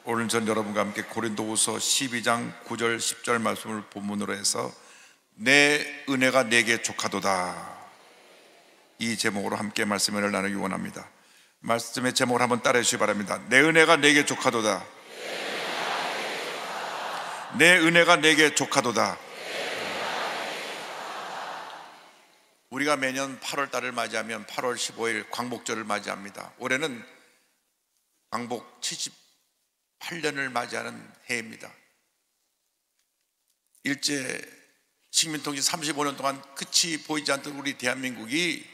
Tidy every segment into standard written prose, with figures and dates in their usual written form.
오늘 전 여러분과 함께 고린도후서 12장 9절 10절 말씀을 본문으로 해서 내 은혜가 내게 족하도다, 이 제목으로 함께 말씀을 나누기 원합니다. 말씀의 제목을 한번 따라해 주시기 바랍니다. 내 은혜가 내게 족하도다. 내 은혜가 내게 족하도다. 우리가 매년 8월 달을 맞이하면 8월 15일 광복절을 맞이합니다. 올해는 광복 78년을 맞이하는 해입니다. 일제 식민통치 35년 동안 끝이 보이지 않던 우리 대한민국이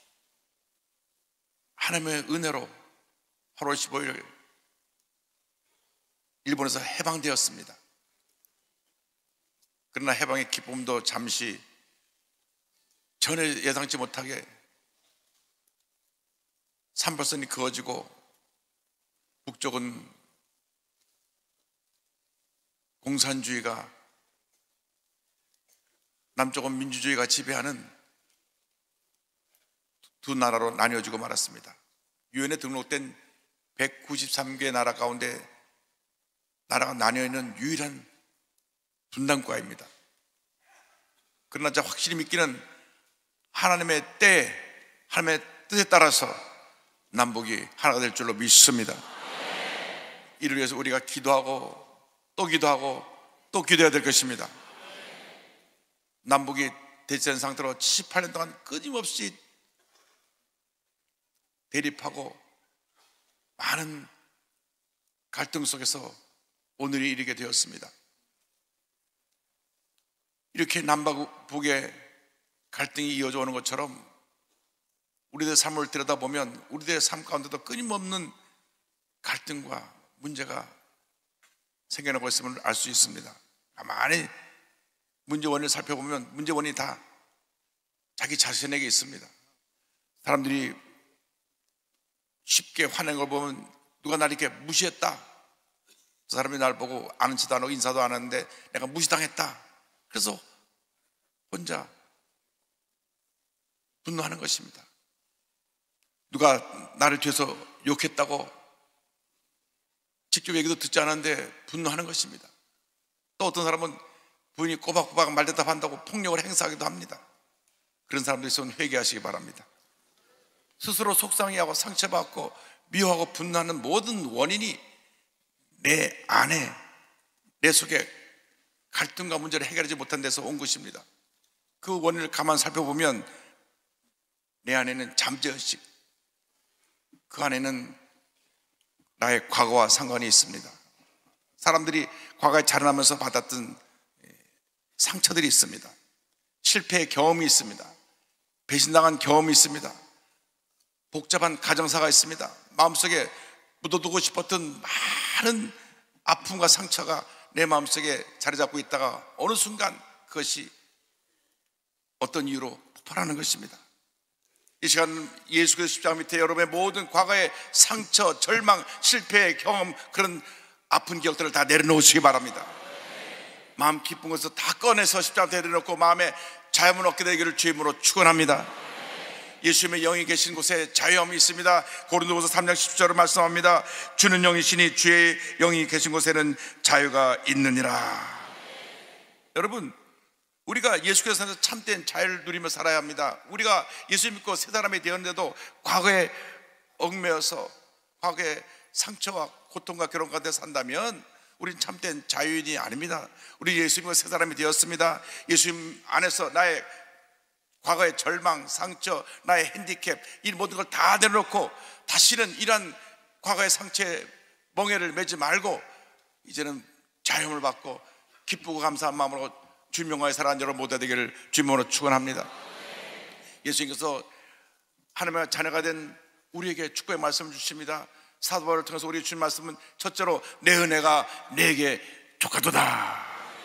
하나님의 은혜로 8월 15일 일본에서 해방되었습니다. 그러나 해방의 기쁨도 잠시 전에 예상치 못하게 삼팔선이 그어지고 북쪽은 공산주의가, 남쪽은 민주주의가 지배하는 두 나라로 나뉘어지고 말았습니다. 유엔에 등록된 193개 나라 가운데 나라가 나뉘어있는 유일한 분단국가입니다. 그러나 제가 확실히 믿기는 하나님의 때, 하나님의 뜻에 따라서 남북이 하나가 될 줄로 믿습니다. 이를 위해서 우리가 기도하고 또 기도하고 또 기도해야 될 것입니다. 남북이 대치된 상태로 78년 동안 끊임없이 대립하고 많은 갈등 속에서 오늘이 이르게 되었습니다. 이렇게 남북의 갈등이 이어져 오는 것처럼 우리들의 삶을 들여다보면 우리들의 삶 가운데도 끊임없는 갈등과 문제가 생겨나고 있음을 알 수 있습니다. 가만히 문제 원인을 살펴보면 문제 원인이 다 자기 자신에게 있습니다. 사람들이 쉽게 화낸 걸 보면 누가 나를 이렇게 무시했다, 저 사람이 날 보고 아는 척도 안 하고 인사도 안 하는데 내가 무시당했다, 그래서 혼자 분노하는 것입니다. 누가 나를 뒤에서 욕했다고 직접 얘기도 듣지 않았는데 분노하는 것입니다. 또 어떤 사람은 부인이 꼬박꼬박 말대답한다고 폭력을 행사하기도 합니다. 그런 사람들이 있으면 회개하시기 바랍니다. 스스로 속상해하고 상처받고 미워하고 분노하는 모든 원인이 내 안에, 내 속에 갈등과 문제를 해결하지 못한 데서 온 것입니다. 그 원인을 가만 살펴보면 내 안에는 잠재의식, 그 안에는 나의 과거와 상관이 있습니다. 사람들이 과거에 자라나면서 받았던 상처들이 있습니다. 실패의 경험이 있습니다. 배신당한 경험이 있습니다. 복잡한 가정사가 있습니다. 마음속에 묻어두고 싶었던 많은 아픔과 상처가 내 마음속에 자리 잡고 있다가 어느 순간 그것이 어떤 이유로 폭발하는 것입니다. 이 시간 예수 그리스도 십자가 밑에 여러분의 모든 과거의 상처, 절망, 실패의 경험, 그런 아픈 기억들을 다 내려놓으시기 바랍니다. 마음 기쁜 것을 다 꺼내서 십자가 내려놓고 마음에 자유함을 얻게 되기를 주임으로 축원합니다. 예수님의 영이 계신 곳에 자유함이 있습니다. 고린도후서 3장 10절을 말씀합니다. 주는 영이시니 주의 영이 계신 곳에는 자유가 있느니라. 여러분, 우리가 예수 그리스도에서 참된 자유를 누리며 살아야 합니다. 우리가 예수 믿고 새 사람이 되었는데도 과거에 얽매여서 과거의 상처와 고통과 괴로움 가운데 산다면 우리는 참된 자유인이 아닙니다. 우리 예수 믿고 새 사람이 되었습니다. 예수님 안에서 나의 과거의 절망, 상처, 나의 핸디캡, 이 모든 걸 다 내려놓고 다시는 이런 과거의 상처에 멍에를 매지 말고 이제는 자유함을 받고 기쁘고 감사한 마음으로 주님 영광에 살아가는 여러분 모두 되기를 주님으로 축원합니다. 예수님께서 하나님의 자녀가 된 우리에게 축복의 말씀을 주십니다. 사도 바울을 통해서 우리 주신 말씀은 첫째로 내 은혜가 내게 족하도다,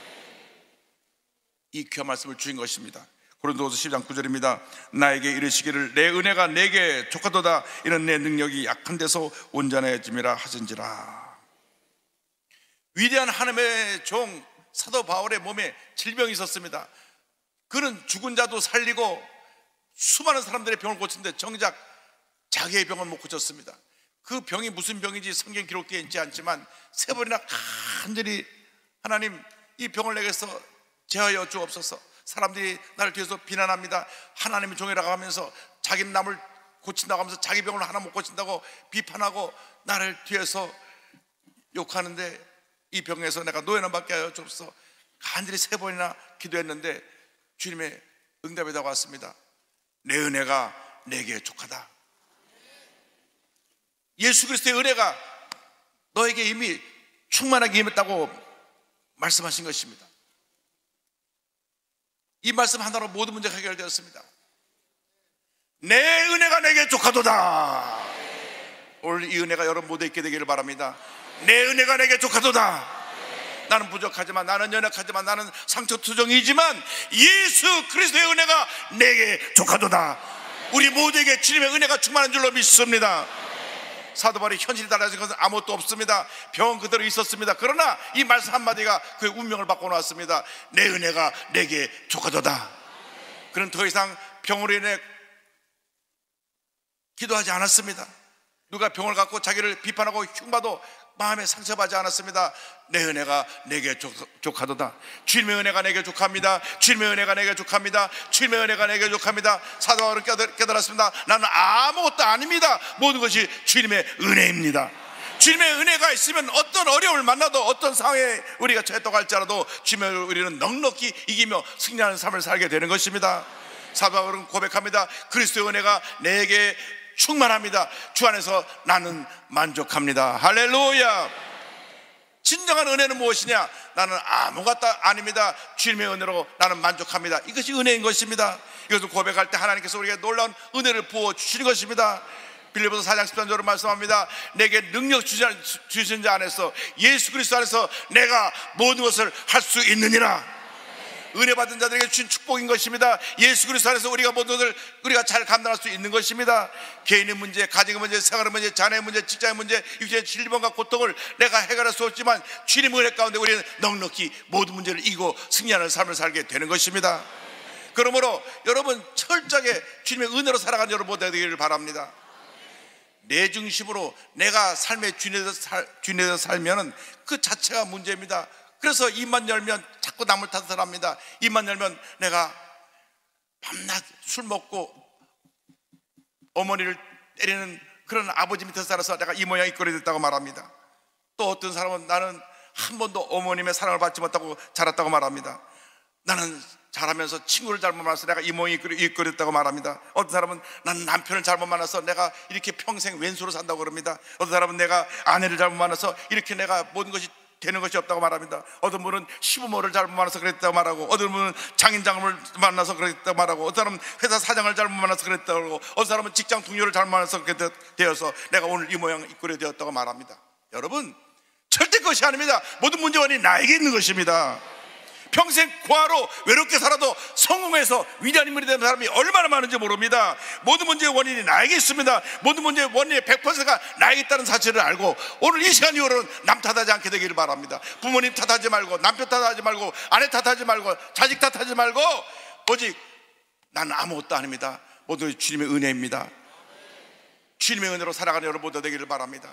이 귀한 말씀을 주신 것입니다. 고린도후서 10장 9절입니다. 나에게 이르시기를 내 은혜가 내게 족하도다, 이는 내 능력이 약한 데서 온전해짐이라 하신지라. 위대한 하나님의 종 사도 바울의 몸에 질병이 있었습니다. 그는 죽은 자도 살리고 수많은 사람들의 병을 고치는데 정작 자기의 병은 못 고쳤습니다. 그 병이 무슨 병인지 성경 기록되어 있지 않지만 3번이나 간절히 하나님 이 병을 내게서 제하여 주옵소서. 사람들이 나를 뒤에서 비난합니다. 하나님의 종이라고 하면서 자기는 남을 고친다고 하면서 자기 병을 하나 못 고친다고 비판하고 나를 뒤에서 욕하는데 이 병에서 내가 노예는 받게 하여 주옵소서. 간절히 3번이나 기도했는데 주님의 응답이 다가왔습니다. 내 은혜가 내게 족하다. 예수 그리스도의 은혜가 너에게 이미 충만하게 임했다고 말씀하신 것입니다. 이 말씀 하나로 모든 문제가 해결되었습니다. 내 은혜가 내게 족하도다. 오늘 이 은혜가 여러분 모두에 있게 되기를 바랍니다. 내 은혜가 내게 족하도다. 나는 부족하지만, 나는 연약하지만, 나는 상처투정이지만 예수 그리스도의 은혜가 내게 족하도다. 우리 모두에게 주님의 은혜가 충만한 줄로 믿습니다. 사도 바울이 현실이 달라진 것은 아무것도 없습니다. 병은 그대로 있었습니다. 그러나 이 말씀 한마디가 그의 운명을 바꿔놓았습니다. 내 은혜가 내게 족하도다. 그는 더 이상 병으로 인해 기도하지 않았습니다. 누가 병을 갖고 자기를 비판하고 흉봐도 마음에 상처받지 않았습니다. 내 은혜가 내게 족하도다. 주님의 은혜가 내게 족합니다. 주님의 은혜가 내게 족합니다. 주님의 은혜가 내게 족합니다. 사도 바울은 깨달았습니다. 나는 아무것도 아닙니다. 모든 것이 주님의 은혜입니다. 주님의 은혜가 있으면 어떤 어려움을 만나도 어떤 상황에 우리가 처했다고 할지라도 주님의 은혜를 우리는 넉넉히 이기며 승리하는 삶을 살게 되는 것입니다. 사도 바울은 고백합니다. 그리스도의 은혜가 내게 충만합니다. 주 안에서 나는 만족합니다. 할렐루야. 진정한 은혜는 무엇이냐? 나는 아무것도 아닙니다. 주님의 은혜로 나는 만족합니다. 이것이 은혜인 것입니다. 이것을 고백할 때 하나님께서 우리에게 놀라운 은혜를 부어주시는 것입니다. 빌립보서 4장 13절로 말씀합니다. 내게 능력 주신 자 안에서, 예수 그리스도 안에서 내가 모든 것을 할 수 있느니라. 은혜 받은 자들에게 주신 축복인 것입니다. 예수 그리스도 안에서 우리가 모든 것을 우리가 잘 감당할 수 있는 것입니다. 개인의 문제, 가정의 문제, 생활의 문제, 자녀의 문제, 직장의 문제, 육체의 질병과 고통을 내가 해결할 수 없지만 주님의 은혜 가운데 우리는 넉넉히 모든 문제를 이기고 승리하는 삶을 살게 되는 것입니다. 그러므로 여러분 철저하게 주님의 은혜로 살아가는 여러분 모두 되기를 바랍니다. 내 중심으로 내가 삶의 주인에서 살면 그 자체가 문제입니다. 그래서 입만 열면 자꾸 남을 탓을 합니다. 입만 열면 내가 밤낮 술 먹고 어머니를 때리는 그런 아버지 밑에서 살아서 내가 이 모양 이 꼴이 됐다고 말합니다. 또 어떤 사람은 나는 한 번도 어머님의 사랑을 받지 못하고 자랐다고 말합니다. 나는 자라면서 친구를 잘못 만나서 내가 이 모양이 이 꼴이 됐다고 말합니다. 어떤 사람은 나는 남편을 잘못 만나서 내가 이렇게 평생 왼수로 산다고 그럽니다. 어떤 사람은 내가 아내를 잘못 만나서 이렇게 내가 모든 것이 되는 것이 없다고 말합니다. 어떤 분은 시부모를 잘못 만나서 그랬다고 말하고, 어떤 분은 장인장을 만나서 그랬다고 말하고, 어떤 사람은 회사 사장을 잘못 만나서 그랬다고 하고, 어떤 사람은 직장 동료를 잘못 만나서 그렇게 되어서 내가 오늘 이 모양 이 꼴이 되었다고 말합니다. 여러분 절대 그것이 아닙니다. 모든 문제 원인이 나에게 있는 것입니다. 평생 고아로 외롭게 살아도 성공해서 위대한 인물이 되는 사람이 얼마나 많은지 모릅니다. 모든 문제의 원인이 나에게 있습니다. 모든 문제의 원인의 100%가 나에게 있다는 사실을 알고 오늘 이 시간 이후로는 남 탓하지 않게 되기를 바랍니다. 부모님 탓하지 말고, 남편 탓하지 말고, 아내 탓하지 말고, 자식 탓하지 말고, 오직 나는 아무것도 아닙니다. 모두 주님의 은혜입니다. 주님의 은혜로 살아가는 여러분 모두 되기를 바랍니다.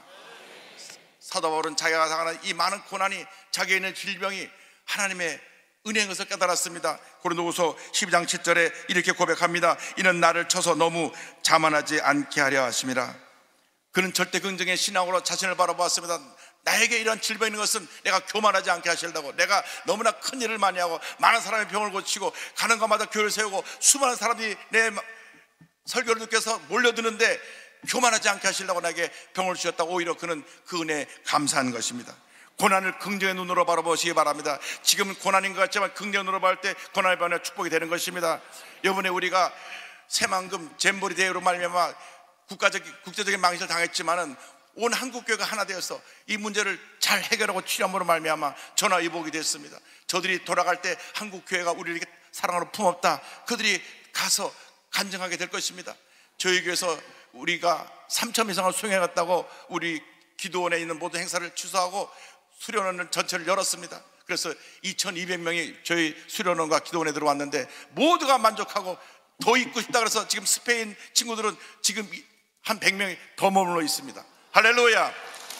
사도 바울은 자기가 당하는 이 많은 고난이, 자기에 있는 질병이 하나님의 은혜인 것을 깨달았습니다. 고린도후서 12장 7절에 이렇게 고백합니다. 이는 나를 쳐서 너무 자만하지 않게 하려 하심이라. 그는 절대 긍정의 신앙으로 자신을 바라보았습니다. 나에게 이런 질병이 있는 것은 내가 교만하지 않게 하시려고, 내가 너무나 큰 일을 많이 하고 많은 사람의 병을 고치고 가는 곳마다 교회를 세우고 수많은 사람들이 내 설교를 듣기 위해서 몰려드는데 교만하지 않게 하시려고 나에게 병을 주셨다고 오히려 그는 그 은혜에 감사한 것입니다. 고난을 긍정의 눈으로 바라보시기 바랍니다. 지금은 고난인 것 같지만 긍정의 눈으로 볼 때 고난의 반에 축복이 되는 것입니다. 이번에 우리가 새만금 잼버리 대회로 말미암아 국제적인 망신을 당했지만은 온 한국교회가 하나 되어서 이 문제를 잘 해결하고 치료함으로 말미암아 전화위복이 됐습니다. 저들이 돌아갈 때 한국교회가 우리에게 사랑으로 품었다, 그들이 가서 간증하게 될 것입니다. 저희 교회에서 우리가 3,000 이상을 수행해갔다고 우리 기도원에 있는 모든 행사를 취소하고 수련원 전체를 열었습니다. 그래서 2,200명이 저희 수련원과 기도원에 들어왔는데 모두가 만족하고 더 있고 싶다 그래서 지금 스페인 친구들은 지금 한 100명이 더 머물러 있습니다. 할렐루야.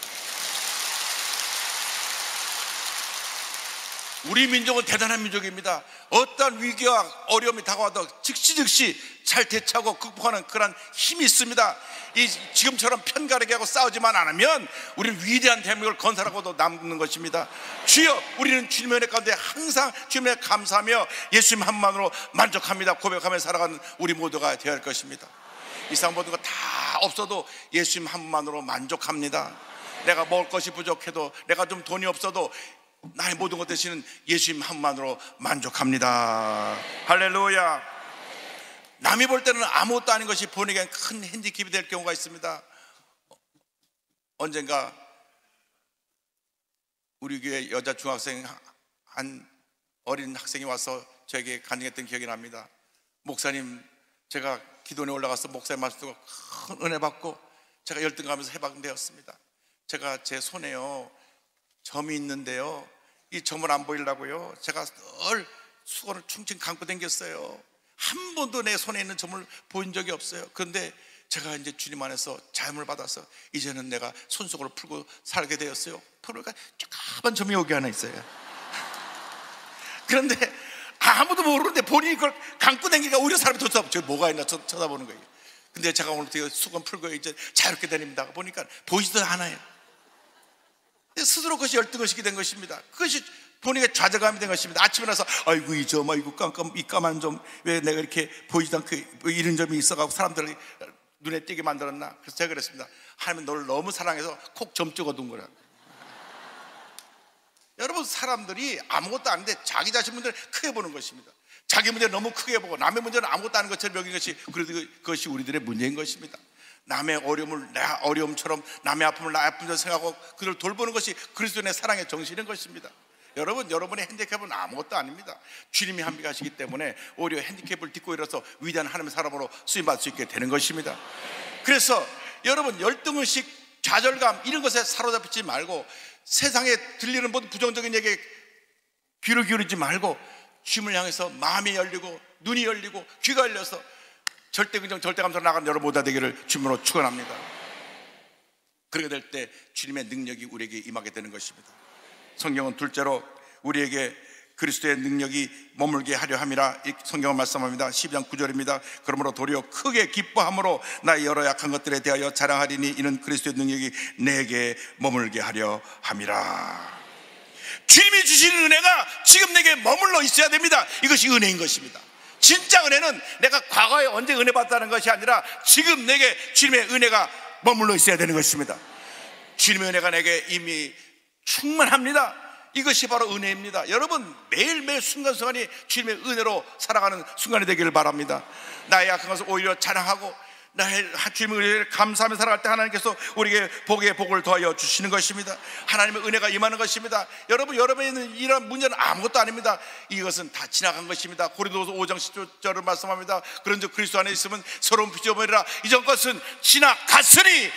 우리 민족은 대단한 민족입니다. 어떤 위기와 어려움이 다가와도 즉시 잘 대처하고 극복하는 그런 힘이 있습니다. 지금처럼 편가르게 하고 싸우지만 않으면 우리는 위대한 대한민국을 건설하고도 남는 것입니다. 주여, 우리는 주님의 은혜 가운데 항상 주님의 감사하며 예수님 한 분만으로 만족합니다 고백하며 살아가는 우리 모두가 되어야 할 것입니다. 이상 모든 거 다 없어도 예수님 한 분만으로 만족합니다. 내가 먹을 것이 부족해도, 내가 좀 돈이 없어도 나의 모든 것 대신은 예수님 한 분만으로 만족합니다. 할렐루야. 남이 볼 때는 아무것도 아닌 것이 본인에겐 큰 핸디캡이 될 경우가 있습니다. 언젠가 우리 교회 여자 중학생 한 어린 학생이 와서 저에게 간증했던 기억이 납니다. 목사님, 제가 기도원에 올라가서 목사님 말씀 듣고 큰 은혜 받고 제가 열등감에서 해방되었습니다. 제가 제 손에요 점이 있는데요, 이 점을 안 보이려고요 제가 늘 수건을 충칭 감고 다녔어요. 한 번도 내 손에 있는 점을 보인 적이 없어요. 그런데 제가 이제 주님 안에서 자유를 받아서 이제는 내가 손수건을 풀고 살게 되었어요. 그러니까 조그만 점이 여기 하나 있어요. 그런데 아무도 모르는데 본인이 그걸 감고 다니니까 오히려 사람이 더 쳐다보고, 저기 뭐가 있나 쳐다보는 거예요. 근데 제가 오늘 수건 풀고 이제 자유롭게 다닙니다 보니까 보이지도 않아요. 스스로 그것이 열등의식이 된 것입니다. 그것이 본인의 좌절감이 된 것입니다. 아침에 나서 아이고 이 점, 아이고 이 까만 점, 왜 내가 이렇게 보이지도 않고 이런 점이 있어가지고 사람들이 눈에 띄게 만들었나. 그래서 제가 그랬습니다. 하나님은 너를 너무 사랑해서 콕 점 찍어둔 거라. 여러분, 사람들이 아무것도 아닌데 자기 자신 문제를 크게 보는 것입니다. 자기 문제를 너무 크게 보고 남의 문제는 아무것도 아닌 것처럼 여긴 것이, 그래도 그것이 우리들의 문제인 것입니다. 남의 어려움을 내 어려움처럼, 남의 아픔을 나의 아픔처럼 생각하고 그를 돌보는 것이 그리스도의 사랑의 정신인 것입니다. 여러분, 여러분의 핸디캡은 아무것도 아닙니다. 주님이 함께하시기 때문에 오히려 핸디캡을 딛고 일어서 위대한 하나님의 사람으로 쓰임받을 수 있게 되는 것입니다. 그래서 여러분, 열등의식, 좌절감 이런 것에 사로잡히지 말고 세상에 들리는 모든 부정적인 얘기에 귀를 기울이지 말고 주님을 향해서 마음이 열리고 눈이 열리고 귀가 열려서 절대긍정 절대감사로 나가는 여러분 모두가 되기를 주님으로 축원합니다. 그렇게 될 때 주님의 능력이 우리에게 임하게 되는 것입니다. 성경은 둘째로 우리에게 그리스도의 능력이 머물게 하려 함이라 성경은 말씀합니다. 12장 9절입니다. 그러므로 도리어 크게 기뻐함으로 나의 여러 약한 것들에 대하여 자랑하리니 이는 그리스도의 능력이 내게 머물게 하려 함이라. 주님이 주시는 은혜가 지금 내게 머물러 있어야 됩니다. 이것이 은혜인 것입니다. 진짜 은혜는 내가 과거에 언제 은혜 받았다는 것이 아니라 지금 내게 주님의 은혜가 머물러 있어야 되는 것입니다. 주님의 은혜가 내게 이미 충만합니다. 이것이 바로 은혜입니다. 여러분, 매일매일 순간순간이 주님의 은혜로 살아가는 순간이 되기를 바랍니다. 나의 약한 것을 오히려 자랑하고 나의 주님의 은혜를 감사하며 살아갈 때 하나님께서 우리에게 복의 복을 더하여 주시는 것입니다. 하나님의 은혜가 임하는 것입니다. 여러분, 여러분에 있는 이런 문제는 아무것도 아닙니다. 이것은 다 지나간 것입니다. 고린도후서 5장 10절을 말씀합니다. 그런즉 그리스도 안에 있으면 새로운 피조물이라 이전 것은 지나갔으니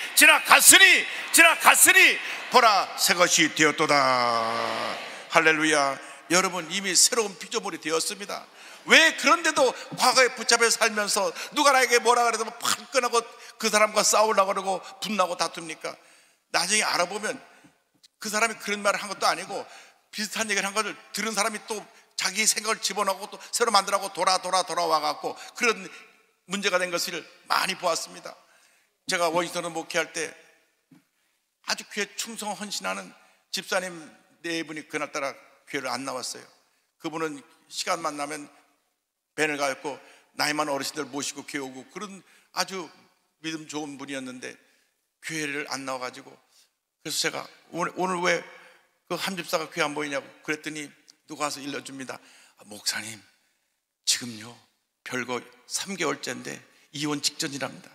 보라 새 것이 되었도다. 할렐루야. 여러분, 이미 새로운 피조물이 되었습니다. 왜 그런데도 과거에 붙잡혀 살면서 누가 나에게 뭐라 그래도 화끈하고 그 사람과 싸우려고 그러고 분나고 다툽니까? 나중에 알아보면 그 사람이 그런 말을 한 것도 아니고 비슷한 얘기를 한 것을 들은 사람이 또 자기 생각을 집어넣고 또 새로 만들라고 돌아와갖고 그런 문제가 된 것을 많이 보았습니다. 제가 워싱턴을 목회할 때 아주 교회 충성 헌신하는 집사님 네 분이 그날따라 교회를 안 나왔어요. 그분은 시간만 나면 밴을 가졌고 나이 많은 어르신들 모시고 교회 오고 그런 아주 믿음 좋은 분이었는데 교회를 안 나와가지고, 그래서 제가 오늘 왜 그 한 집사가 교회 안 보이냐고 그랬더니 누가 와서 일러줍니다. 목사님, 지금요 별거 3개월째인데 이혼 직전이랍니다.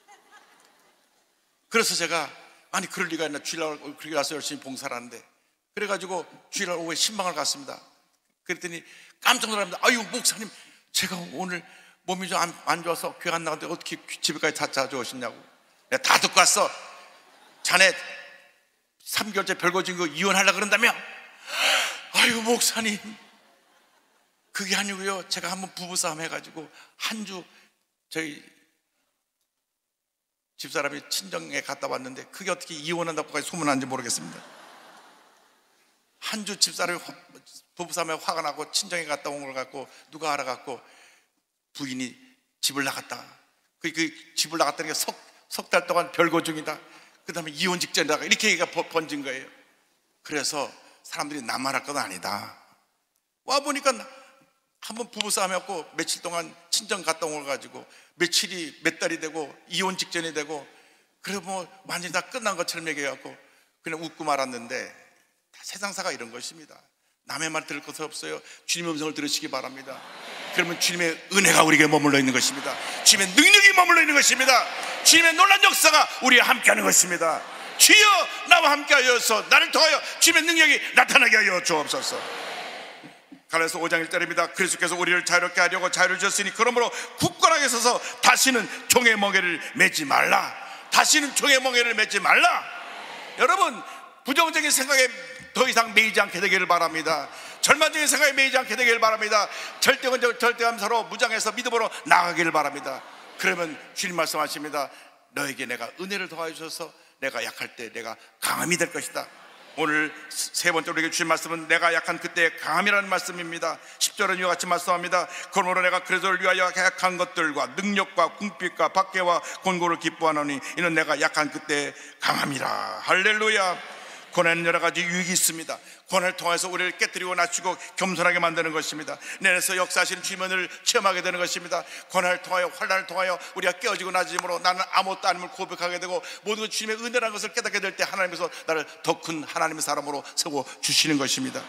그래서 제가 아니 그럴 리가 있나, 주일날 그렇게 가서 열심히 봉사를 하는데, 그래가지고 주일날 오후에 신방을 갔습니다. 그랬더니 깜짝 놀랍니다. 아유 목사님, 제가 오늘 몸이 좀 안 좋아서 교회 안 나가는데 어떻게 집에까지 다 찾아오셨냐고. 내가 다 듣고 왔어. 자네 3개월째 별거 진 거 이혼하려고 그런다며? 아유 목사님, 그게 아니고요, 제가 한번 부부싸움 해가지고 한 주 저희 집사람이 친정에 갔다 왔는데 그게 어떻게 이혼한다고까지 소문난지 모르겠습니다. 한 주 집사람이 부부싸움에 화가 나고 친정에 갔다 온 걸 갖고 누가 알아갖고 부인이 집을 나갔다. 그 집을 나갔다는 게 석 달 동안 별거 중이다. 그 다음에 이혼 직전이다. 이렇게 얘기가 번진 거예요. 그래서 사람들이 나만 할 건 아니다. 와보니까 한번 부부싸움 해갖고 며칠 동안 친정 갔다 온 걸 가지고 며칠이 몇 달이 되고 이혼 직전이 되고 그래 뭐 완전히 다 끝난 것처럼 얘기해갖고 그냥 웃고 말았는데 다 세상사가 이런 것입니다. 남의 말 들을 것 없어요. 주님의 음성을 들으시기 바랍니다. 그러면 주님의 은혜가 우리에게 머물러 있는 것입니다. 주님의 능력이 머물러 있는 것입니다. 주님의 놀라운 역사가 우리와 함께하는 것입니다. 주여 나와 함께하여서 나를 통하여 주님의 능력이 나타나게 하여 주옵소서. 갈라디아서 5장 1절입니다. 그리스도께서 우리를 자유롭게 하려고 자유를 주셨으니 그러므로 굳건하게 서서 다시는 종의 멍에를 매지 말라. 다시는 종의 멍에를 매지 말라. 여러분, 부정적인 생각에 더 이상 매이지 않게 되기를 바랍니다. 절망적인 생각에 매이지 않게 되기를 바랍니다. 절대감 서로 무장해서 믿음으로 나아가기를 바랍니다. 그러면 주님 말씀하십니다. 너에게 내가 은혜를 더하여 주셔서 내가 약할 때 내가 강함이 될 것이다. 오늘 세 번째로 우리에게 주신 말씀은 내가 약한 그때의 강함이라는 말씀입니다. 10절은 이와 같이 말씀합니다. 그러므로 내가 그리스도를 위하여 약한 것들과 능력과 궁핍과 박해와 곤고를 기뻐하노니 이는 내가 약한 그때의 강함이라. 할렐루야. 고난은 여러 가지 유익이 있습니다. 고난을 통해서 우리를 깨뜨리고 낮추고 겸손하게 만드는 것입니다. 내 안에서 역사하시는 주님을 체험하게 되는 것입니다. 고난을 통하여 환난을 통하여 우리가 깨어지고 낮아짐으로 나는 아무것도 아님을 고백하게 되고 모든 것 주님의 은혜라는 것을 깨닫게 될 때 하나님께서 나를 더 큰 하나님의 사람으로 세워주시는 것입니다.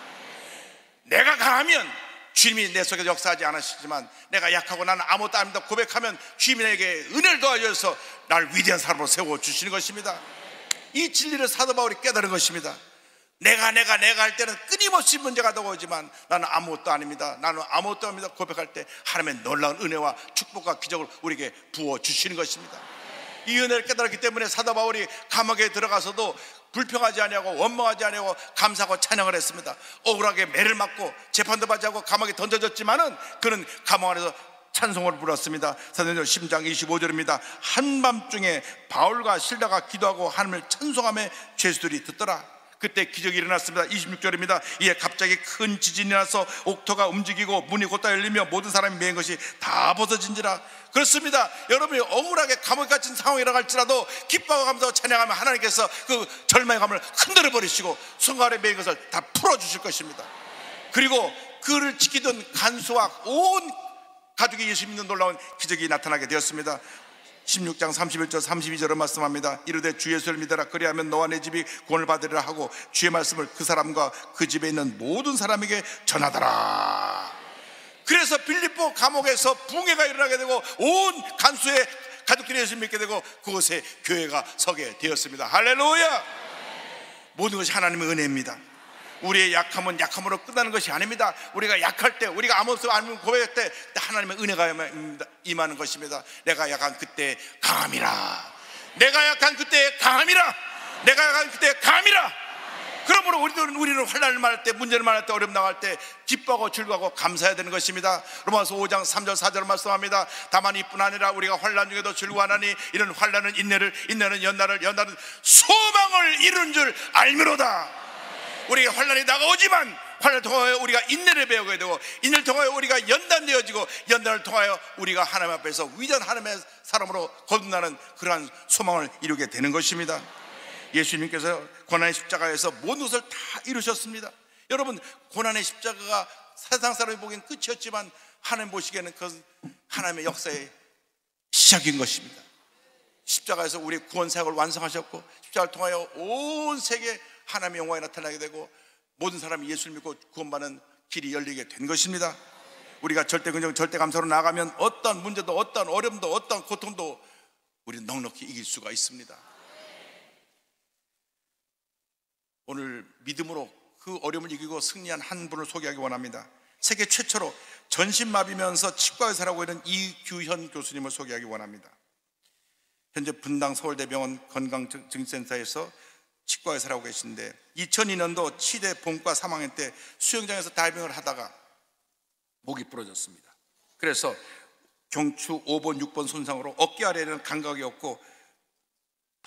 내가 강하면 주님이 내 속에 역사하지 않으시지만 내가 약하고 나는 아무것도 아닙니다 고백하면 주님이 내게 은혜를 더하셔서 나를 위대한 사람으로 세워주시는 것입니다. 이 진리를 사도 바울이 깨달은 것입니다. 내가 할 때는 끊임없이 문제가 다가오지만 나는 아무것도 아닙니다. 나는 아무것도 아닙니다 고백할 때 하나님의 놀라운 은혜와 축복과 기적을 우리에게 부어주시는 것입니다. 이 은혜를 깨달았기 때문에 사도 바울이 감옥에 들어가서도 불평하지 아니하고 원망하지 아니하고 감사하고 찬양을 했습니다. 억울하게 매를 맞고 재판도 받지 않고 감옥에 던져졌지만은 그는 감옥 안에서 찬송을 불렀습니다. 사도행전 10장 25절입니다. 한밤중에 바울과 실라가 기도하고 하나님을 찬송하며 죄수들이 듣더라. 그때 기적이 일어났습니다. 26절입니다. 이에 갑자기 큰 지진이 나서 옥토가 움직이고 문이 곧다 열리며 모든 사람이 매인 것이 다 벗어진지라. 그렇습니다. 여러분이 억울하게 감옥에 갇힌 상황이 일어날지라도 기뻐하고 감사하고 찬양하면 하나님께서 그 절망의 감을 흔들어 버리시고 손가락에 매인 것을 다 풀어주실 것입니다. 그리고 그를 지키던 간수와 온 가족이 예수 믿는 놀라운 기적이 나타나게 되었습니다. 16장 31절 32절을 말씀합니다. 이르되 주 예수를 믿어라. 그리하면 너와 내 집이 구원을 받으리라 하고 주의 말씀을 그 사람과 그 집에 있는 모든 사람에게 전하더라. 그래서 빌립보 감옥에서 붕괴가 일어나게 되고 온 간수의 가족들이 예수 믿게 되고 그곳에 교회가 서게 되었습니다. 할렐루야. 모든 것이 하나님의 은혜입니다. 우리의 약함은 약함으로 끝나는 것이 아닙니다. 우리가 약할 때, 우리가 아무것도 아니면 고백할 때 하나님의 은혜가 임하는 것입니다. 내가 약한 그때 강함이라. 내가 약한 그때 강함이라. 내가 약한 그때 강함이라. 그러므로 우리는 환난을 만날 때, 문제를 만날 때, 어려움 당할 때 기뻐하고 즐거워하고 감사해야 되는 것입니다. 로마서 5장 3절 4절 말씀합니다. 다만 이뿐 아니라 우리가 환난 중에도 즐거워하나니 이런 환난은 인내를, 인내는 연단을, 연단은 소망을 이루는 줄 알미로다. 우리가 환난이 다가오지만 환난을 통하여 우리가 인내를 배우게 되고 인내를 통하여 우리가 연단되어지고 연단을 통하여 우리가 하나님 앞에서 위대한 하나님의 사람으로 거듭나는 그러한 소망을 이루게 되는 것입니다. 예수님께서 고난의 십자가에서 모든 것을 다 이루셨습니다. 여러분, 고난의 십자가가 세상 사람이 보기엔 끝이었지만 하나님 보시기에는 그것은 하나님의 역사의 시작인 것입니다. 십자가에서 우리의 구원 사역을 완성하셨고 십자가를 통하여 온 세계 하나님의 영광이 나타나게 되고 모든 사람이 예수를 믿고 구원받는 길이 열리게 된 것입니다. 우리가 절대 긍정, 절대 감사로 나가면 어떤 문제도, 어떤 어려움도, 어떤 고통도 우리는 넉넉히 이길 수가 있습니다. 오늘 믿음으로 그 어려움을 이기고 승리한 한 분을 소개하기 원합니다. 세계 최초로 전신마비면서 치과의사라고 있는 이규현 교수님을 소개하기 원합니다. 현재 분당 서울대병원 건강증진센터에서 치과의사라고 계신데 2002년도 치대 본과 3학년 때 수영장에서 다이빙을 하다가 목이 부러졌습니다. 그래서 경추 5번, 6번 손상으로 어깨 아래에는 감각이 없고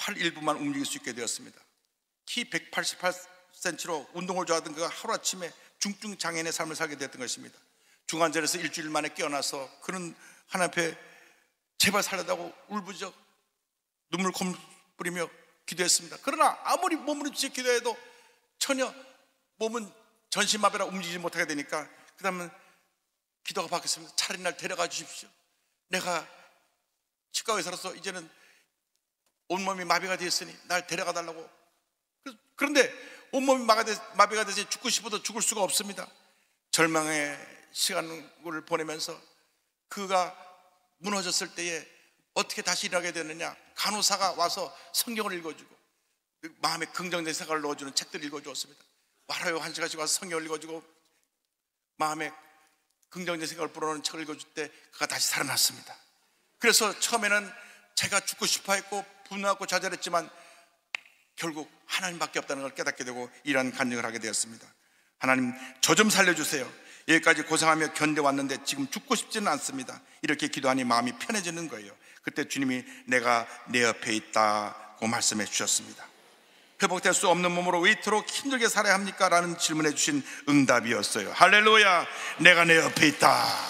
팔 일부만 움직일 수 있게 되었습니다. 키 188cm로 운동을 좋아하던 그가 하루아침에 중증 장애인의 삶을 살게 됐던 것입니다. 중환자실에서 일주일 만에 깨어나서 그는 하나님 앞에 제발 살려다고 울부짖어 눈물 콧물이며 기도했습니다. 그러나 아무리 몸으로 기도해도 전혀 몸은 전신마비라 움직이지 못하게 되니까 그 다음은 기도가 바뀌었습니다. 차라리 날 데려가 주십시오. 내가 치과 의사로서 이제는 온몸이 마비가 되었으니 날 데려가 달라고. 그런데 온몸이 마비가 돼서 죽고 싶어도 죽을 수가 없습니다. 절망의 시간을 보내면서 그가 무너졌을 때에 어떻게 다시 일어나게 되느냐, 간호사가 와서 성경을 읽어주고 마음에 긍정적인 생각을 넣어주는 책들을 읽어주었습니다. 와라요 한 시간씩 와서 성경을 읽어주고 마음에 긍정적인 생각을 불어넣는 책을 읽어줄 때 그가 다시 살아났습니다. 그래서 처음에는 제가 죽고 싶어 했고 분노하고 좌절했지만 결국 하나님밖에 없다는 걸 깨닫게 되고 이러한 간증을 하게 되었습니다. 하나님, 저 좀 살려주세요. 여기까지 고생하며 견뎌왔는데 지금 죽고 싶지는 않습니다. 이렇게 기도하니 마음이 편해지는 거예요. 그때 주님이 내가 내 옆에 있다고 말씀해 주셨습니다. 회복될 수 없는 몸으로 왜 이토록 힘들게 살아야 합니까? 라는 질문해 주신 응답이었어요. 할렐루야, 내가 내 옆에 있다.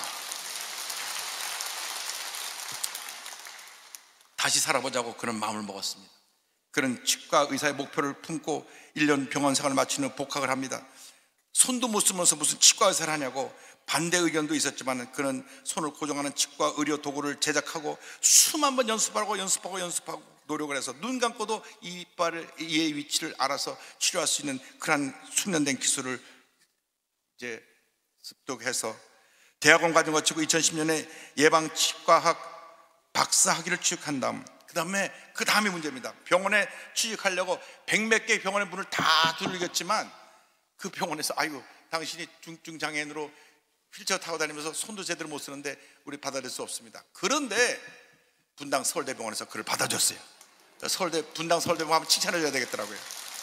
다시 살아보자고 그런 마음을 먹었습니다. 그런 치과 의사의 목표를 품고 1년 병원 생활을 마친 후 복학을 합니다. 손도 못 쓰면서 무슨 치과 의사를 하냐고 반대 의견도 있었지만 그는 손을 고정하는 치과 의료 도구를 제작하고 수만 번 연습하고 노력을 해서 눈 감고도 이의 위치를 알아서 치료할 수 있는 그러한 숙련된 기술을 이제 습득해서 대학원 과정 거치고 2010년에 예방치과학 박사학위를 취득한 다음 그 다음이 문제입니다. 병원에 취직하려고 100몇 개의 병원의 문을 다 두들겼지만 그 병원에서 아이고 당신이 중증 장애인으로 휠체어 타고 다니면서 손도 제대로 못 쓰는데 우리 받아들일 수 없습니다. 그런데 분당 서울대병원에서 그를 받아줬어요. 분당 서울대병원 한번 칭찬해줘야 되겠더라고요.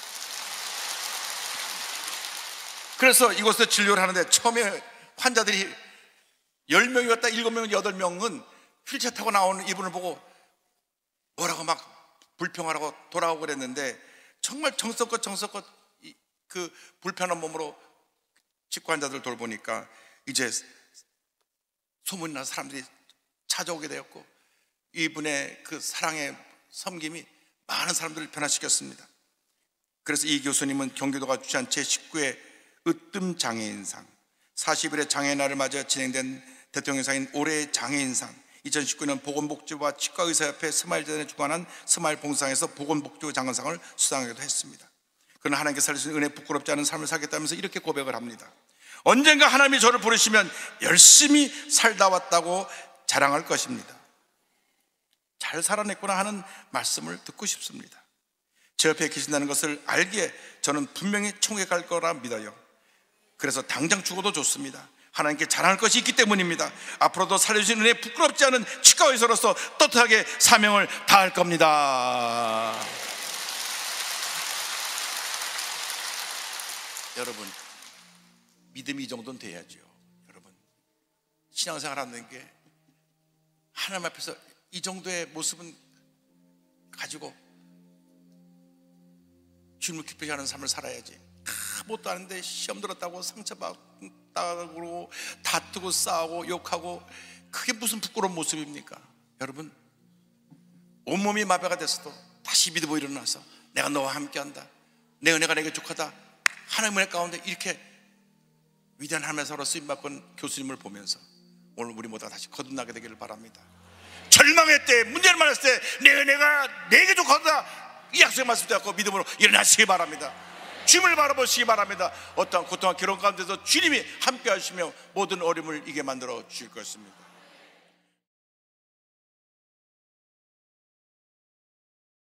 그래서 이곳에서 진료를 하는데 처음에 환자들이 10명이었다 7명, 8명은 휠체어 타고 나오는 이분을 보고 뭐라고 막 불평하라고 돌아오고 그랬는데 정말 정성껏 그 불편한 몸으로 치과 환자들을 돌보니까 이제 소문이 나서 사람들이 찾아오게 되었고 이분의 그 사랑의 섬김이 많은 사람들을 변화시켰습니다. 그래서 이 교수님은 경기도가 주최한 제19회 으뜸장애인상 40일의 장애날을 맞아 진행된 대통령상인 올해의 장애인상 2019년 보건복지부와 치과의사협회 스마일재단에 주관한 스마일 봉사상에서 보건복지부 장관상을 수상하기도 했습니다. 그러나 하나님께 살리신 은혜 부끄럽지 않은 삶을 살겠다면서 이렇게 고백을 합니다. 언젠가 하나님이 저를 부르시면 열심히 살다 왔다고 자랑할 것입니다. 잘 살아냈구나 하는 말씀을 듣고 싶습니다. 제 옆에 계신다는 것을 알기에 저는 분명히 천국에 갈 거라 믿어요. 그래서 당장 죽어도 좋습니다. 하나님께 자랑할 것이 있기 때문입니다. 앞으로도 살려주신 은혜에 부끄럽지 않은 치과의사로서 떳떳하게 사명을 다할 겁니다. 여러분, 믿음이 이 정도는 돼야죠. 여러분, 신앙생활 하는 게 하나님 앞에서 이 정도의 모습은 가지고 주님을 기쁘게 하는 삶을 살아야지. 아무것도 아닌데 시험 들었다고 상처받고 다투고 싸우고 욕하고 그게 무슨 부끄러운 모습입니까? 여러분, 온몸이 마비가 됐어도 다시 믿음으로 일어나서 내가 너와 함께한다, 내 은혜가 내게 족하다, 하나님의 은혜 가운데 이렇게 위대한 하나님의 사로 쓰임받은 교수님을 보면서 오늘 우리 모두가 다시 거듭나게 되기를 바랍니다. 절망의 때, 문제를 만났을 때 내 은혜가 내게 족하다, 이 약속의 말씀 듣고 믿음으로 일어나시기 바랍니다. 주님을 바라보시기 바랍니다. 어떠한 고통과 괴로움 가운데서 주님이 함께 하시며 모든 어려움을 이게 만들어 주실 것입니다.